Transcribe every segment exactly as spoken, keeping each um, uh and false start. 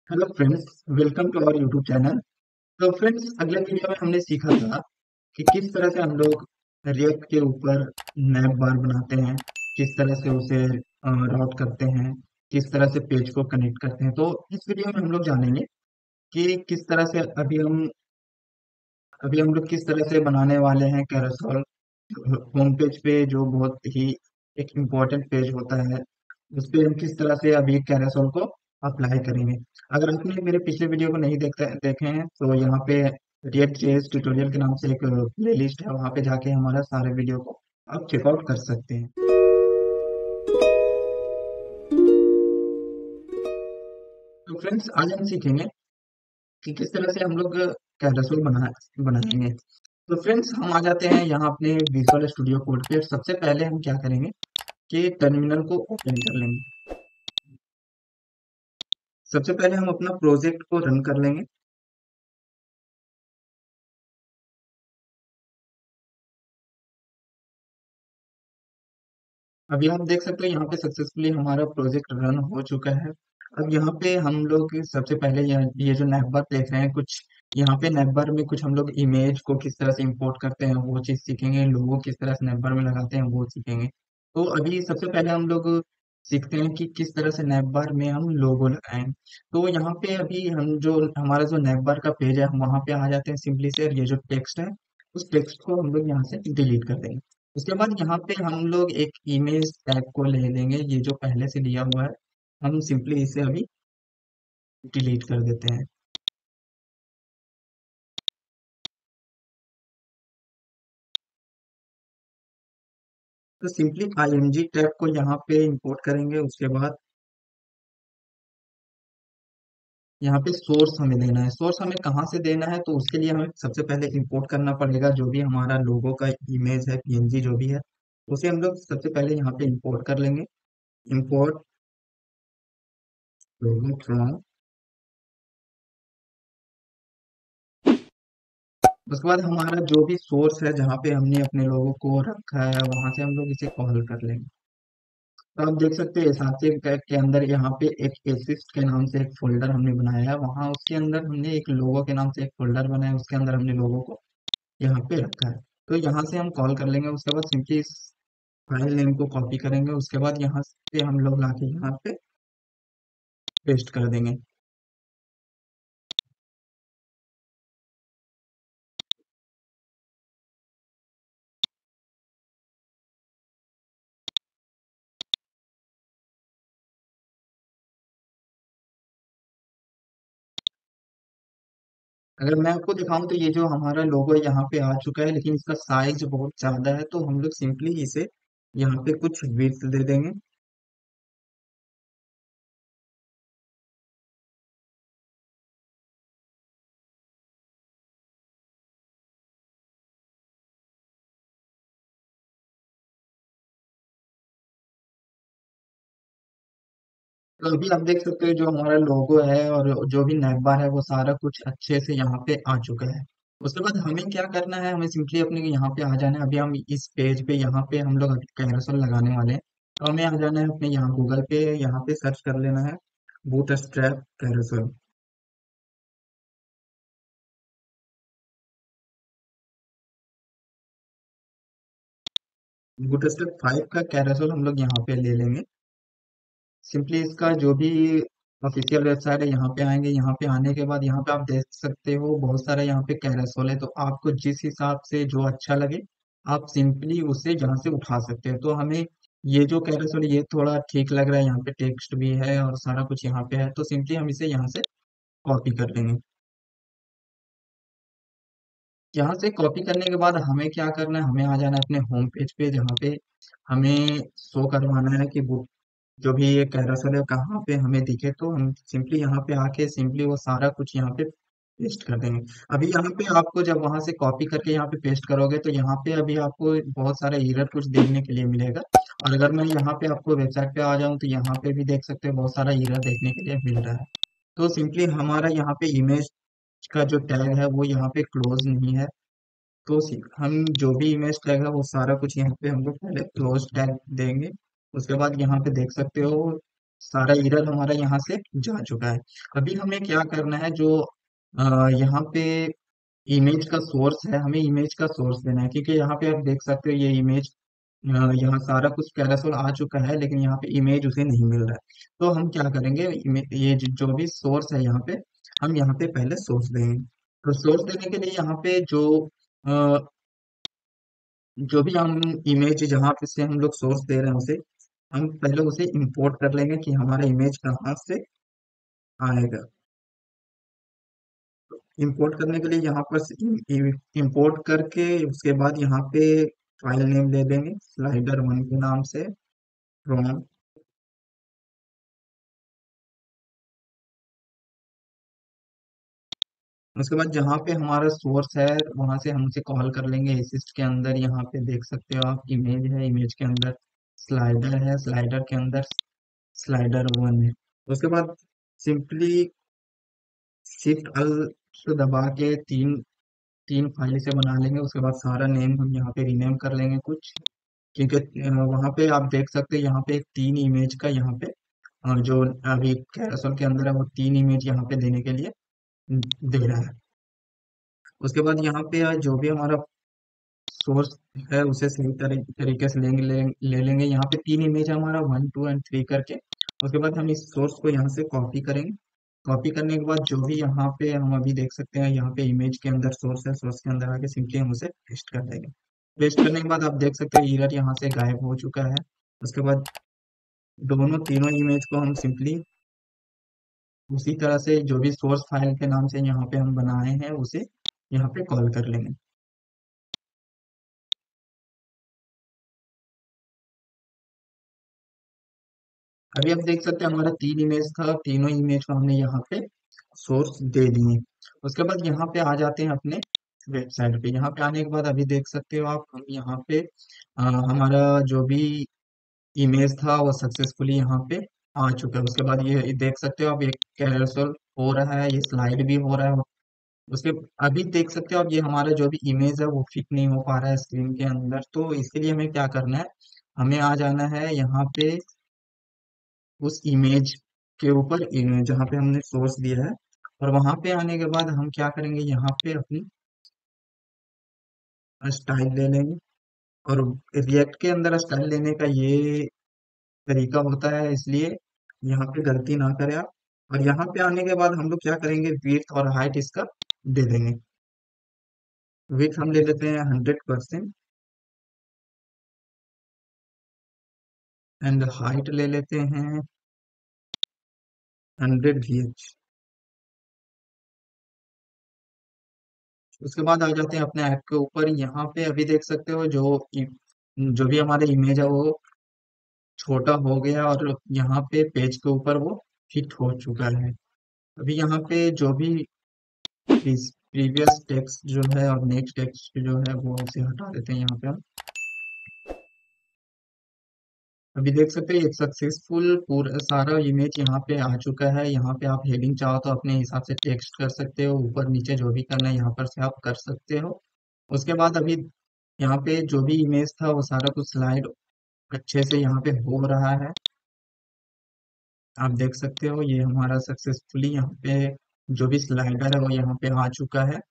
Hello friends, welcome to our YouTube channel. तो friends, अगले video में हमने सीखा था कि किस तरह से हम लोग रिएक्ट के ऊपर नैप बार बनाते हैं, किस तरह से उसे राउट करते हैं, किस तरह से पेज को कनेक्ट करते हैं। तो इस वीडियो में हम लोग जानेंगे कि किस तरह से अभी हम अभी हम लोग किस तरह से बनाने वाले हैं कैरोसेल होम पेज पे, जो बहुत ही एक इम्पोर्टेंट पेज होता है। उस पे हम किस तरह से अभी कैरोसेल को अप्लाई करेंगे। अगर आपने मेरे पिछले वीडियो को नहीं देखते देखे हैं तो यहाँ पे रिएक्ट जेएस ट्यूटोरियल के नाम से एक प्लेलिस्ट है, वहाँ पे जाके हमारा सारे वीडियो को आप चेकआउट कर सकते हैं। तो फ्रेंड्स, आज हम सीखेंगे कि किस तरह से हम लोग कैरोसेल बना बनाएंगे। तो फ्रेंड्स, हम आ जाते हैं यहाँ अपने विजुअल स्टूडियो कोड पे। सबसे पहले हम क्या करेंगे कि टर्मिनल को ओपन कर लेंगे। सबसे पहले हम अपना प्रोजेक्ट को रन कर लेंगे। अभी आप देख सकते हो यहाँ पे सक्सेसफुली हमारा प्रोजेक्ट रन हो चुका है। अब यहाँ पे हम लोग सबसे पहले यह ये जो नैपबार देख रहे हैं, कुछ यहाँ पे नैपबार में कुछ हम लोग इमेज को किस तरह से इंपोर्ट करते हैं वो चीज सीखेंगे, लोगो किस तरह से नैपबार में लगाते हैं वो सीखेंगे। तो अभी सबसे पहले हम लोग सीखते हैं कि किस तरह से नैपबार में हम लोगो लगाएं। तो यहाँ पे अभी हम जो हमारा जो नैपबार का पेज है, हम वहाँ पे आ जाते हैं। सिंपली से ये जो टेक्स्ट है, उस टेक्स्ट को हम लोग यहाँ से डिलीट कर देंगे। उसके बाद यहाँ पे हम लोग एक इमेज टैग को ले लेंगे, ये जो पहले से लिया हुआ है, हम सिंपली इसे अभी डिलीट कर देते हैं। तो सिंपली आईएनजी टैग को यहाँ पे इंपोर्ट करेंगे। उसके बाद यहाँ पे सोर्स हमें देना है। सोर्स हमें कहाँ से देना है, तो उसके लिए हमें सबसे पहले इंपोर्ट करना पड़ेगा जो भी हमारा लोगो का इमेज है, पीएनजी जो भी है, उसे हम लोग सबसे पहले यहाँ पे इंपोर्ट कर लेंगे। इंपोर्ट लोगो फ्रॉम, उसके बाद हमारा जो भी सोर्स है जहाँ पे हमने अपने लोगों को रखा है, वहां से हम लोग इसे कॉल कर लेंगे। तो आप देख सकते हैं साथी के के अंदर यहाँ पे एक एसिस्ट के नाम से एक फोल्डर हमने बनाया है, वहां उसके अंदर हमने एक लोगो के नाम से एक फोल्डर बनाया है, उसके अंदर हमने लोगो को यहाँ पे रखा है। तो यहाँ से हम कॉल कर लेंगे। उसके बाद सिंपली इस फाइल नेम को कॉपी करेंगे। उसके बाद यहाँ पे हम लोग लाके यहाँ पे पेस्ट कर देंगे। अगर मैं आपको दिखाऊं तो ये जो हमारा लोगो यहाँ पे आ चुका है, लेकिन इसका साइज बहुत ज्यादा है, तो हम लोग सिंपली इसे यहाँ पे कुछ विड्थ दे देंगे। तो अभी आप देख सकते हो जो हमारा लोगो है और जो भी नैकबार है, वो सारा कुछ अच्छे से यहाँ पे आ चुका है। उसके बाद हमें क्या करना है, हमें सिंपली अपने यहाँ पे आ जाना है। अभी हम इस पेज पे यहाँ पे हम लोग कैरोसेल लगाने वाले हैं। तो हमें आ जाना है अपने यहाँ गूगल पे, यहाँ पे सर्च कर लेना है बूटस्ट्रैप कैरोसेल। बूटस्ट्रैप फाइव का कैरोसेल हम लोग यहाँ पे ले लेंगे। सिंपली इसका जो भी ऑफिशियल वेबसाइट है, यहाँ पे आएंगे। यहाँ पे आने के बाद यहाँ पे आप देख सकते हो बहुत सारा यहाँ पे कैरोसेल है। तो आपको जिस हिसाब से जो अच्छा लगे, आप सिंपली उसे यहाँ से उठा सकते हैं। तो हमें ये जो कैरोसेल ये थोड़ा ठीक लग रहा है, यहाँ पे टेक्स्ट भी है और सारा कुछ यहाँ पे है, तो सिंपली हम इसे यहाँ से कॉपी कर लेंगे। यहाँ से कॉपी करने के बाद हमें क्या करना है, हमें आ जाना है अपने होम पेज पे, जहाँ पे हमें शो करवाना है कि वो जो भी ये कैरोसेल है कहाँ पे हमें दिखे। तो हम सिंपली यहाँ पे आके सिंपली वो सारा कुछ यहाँ पे पेस्ट कर देंगे। अभी यहाँ पे आपको जब वहां से कॉपी करके यहाँ पे पेस्ट करोगे, तो यहाँ पे अभी आपको बहुत सारा एरर कुछ देखने के लिए मिलेगा। और अगर मैं यहाँ पे आपको वेबसाइट पे आ जाऊँ तो यहाँ पे भी देख सकते हो बहुत सारा एरर देखने के लिए मिल रहा है। तो सिंपली हमारा यहाँ पे इमेज का जो टैग है वो यहाँ पे क्लोज नहीं है। तो सी- हम जो भी इमेज टैग है वो सारा कुछ यहाँ पे हम लोग पहले क्लोज टैग देंगे। उसके बाद यहाँ पे देख सकते हो सारा एरर हमारा यहाँ से जा चुका है। अभी हमें क्या करना है, जो अ, यहाँ पे इमेज का सोर्स है, हमें इमेज का सोर्स देना है, क्योंकि यहाँ पे आप देख सकते हो ये इमेज, यहाँ सारा कुछ कैरासोल आ चुका है, लेकिन यहाँ पे इमेज उसे नहीं मिल रहा है। तो हम क्या करेंगे, इमे- ये जो जो भी सोर्स है यहाँ पे, हम यहाँ पे पहले सोर्स देंगे। तो सोर्स देने के लिए यहाँ पे जो अ, जो भी हम इमेज जहाँ पे से हम लोग सोर्स दे रहे हैं उसे, हम पहले उसे इंपोर्ट कर लेंगे कि हमारा इमेज कहाँ से आएगा। इंपोर्ट करने के लिए यहाँ पर इंपोर्ट करके उसके बाद यहाँ पे फाइल नेम दे देंगे स्लाइडर वन के नाम से, फ्रॉम। उसके बाद जहाँ पे हमारा सोर्स है वहां से हम उसे कॉल कर लेंगे असिस्ट के अंदर। यहाँ पे देख सकते हो आप, इमेज है, इमेज के अंदर स्लाइडर है, स्लाइडर के अंदर स्लाइडर वन है। उसके बाद सिंपली शिफ्ट अल से दबा के तीन तीन फाइल से बना लेंगे। उसके बाद सारा नेम हम यहाँ पे रीनेम कर लेंगे कुछ, क्योंकि वहां पे आप देख सकते हैं यहाँ पे एक तीन इमेज का यहाँ पे अ, जो अभी कैरोसेल के अंदर है वो तीन इमेज यहाँ पे देने के लिए दे रहा है। उसके बाद यहाँ पे जो भी हमारा सोर्स है उसे सही तरी, तरीके से लेंगे ले, ले लेंगे। यहाँ पे तीन इमेज है हमारा, वन टू एंड थ्री करके। उसके बाद हम इस सोर्स को यहाँ से कॉपी करेंगे। कॉपी करने के बाद जो भी यहाँ पे हम अभी देख सकते हैं, यहाँ पे इमेज के अंदर सोर्स है, सोर्स के अंदर आके सिंपली हम उसे पेस्ट कर देंगे। पेस्ट करने के बाद आप देख सकते हैं एरर यहाँ से गायब हो चुका है। उसके बाद दोनों तीनों इमेज को हम सिंपली उसी तरह से जो भी सोर्स फाइल के नाम से यहाँ पे हम बनाए हैं उसे यहाँ पे कॉल कर लेंगे। अभी आप देख सकते हैं हमारा तीन इमेज था, तीनों इमेज को हमने यहाँ पे सोर्स दे दिए। उसके बाद यहाँ पे आ जाते हैं अपने वेबसाइट पे। यहाँ पे आने के बाद अभी देख सकते हो आप, हम यहाँ पे अ, हमारा जो भी इमेज था वो सक्सेसफुली यहाँ पे आ चुका है। उसके बाद ये देख सकते हो आप, एक कैरोसेल हो रहा है, ये स्लाइड भी हो रहा है। उसके अभी देख सकते हो आप, ये हमारा जो भी इमेज है वो फिट नहीं हो पा रहा है स्क्रीन के अंदर। तो इसके लिए हमें क्या करना है, हमें आ जाना है यहाँ पे उस इमेज के ऊपर, इन- जहाँ पे हमने सोर्स दिया है। और वहां पे आने के बाद हम क्या करेंगे, यहाँ पे अपनी स्टाइल ले लेंगे। और रिएक्ट के अंदर स्टाइल लेने का ये तरीका होता है, इसलिए यहाँ पे गलती ना करें आप। और यहाँ पे आने के बाद हम लोग क्या करेंगे, विड्थ और हाइट इसका दे देंगे। विड्थ हम ले लेते हैं हंड्रेड परसेंट, एंड हाइट ले लेते हैं हंड्रेड वी एच। उसके बाद आ जाते हैं अपने ऐप के ऊपर। यहाँ पे अभी देख सकते हो जो इ- जो भी हमारा इमेज है वो छोटा हो गया, और यहाँ पे पेज के ऊपर वो फिट हो चुका है। अभी यहाँ पे जो भी प्रीवियस टेक्स्ट जो है और नेक्स्ट टेक्स्ट जो है वो उसे हटा देते हैं यहाँ पे हम। अभी देख सकते हैं एक सक्सेसफुल पूरा सारा इमेज यहाँ पे आ चुका है। यहाँ पे आप हेडिंग चाहो तो अपने हिसाब से टेक्स्ट कर सकते हो, ऊपर नीचे जो भी करना है यहाँ पर से आप कर सकते हो। उसके बाद अभी यहाँ पे जो भी इमेज था वो सारा कुछ स्लाइड अच्छे से यहाँ पे हो रहा है। आप देख सकते हो ये हमारा सक्सेसफुली यहाँ पे जो भी स्लाइडर है वो यहाँ पे आ चुका है।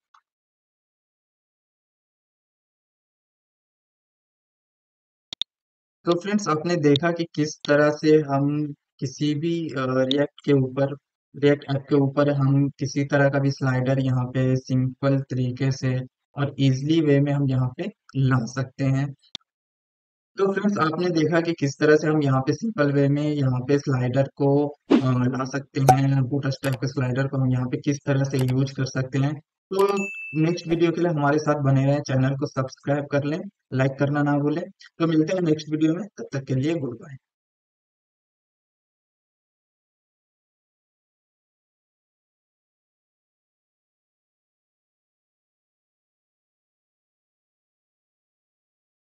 तो फ्रेंड्स आपने देखा कि किस तरह से हम किसी भी रिएक्ट के ऊपर, रिएक्ट ऐप के ऊपर हम किसी तरह का भी स्लाइडर यहाँ पे सिंपल तरीके से और इजीली वे में हम यहाँ पे ला सकते हैं। तो फ्रेंड्स आपने देखा कि किस तरह से हम यहाँ पे सिंपल वे में यहाँ पे स्लाइडर को अ, ला सकते हैं। बूटस्ट्रैप के स्लाइडर को हम यहाँ पे किस तरह से यूज कर सकते हैं। तो नेक्स्ट वीडियो के लिए हमारे साथ बने रहें, चैनल को सब्सक्राइब कर लें, लाइक करना ना भूलें। तो मिलते हैं नेक्स्ट वीडियो में, तब तक के लिए गुड बाय।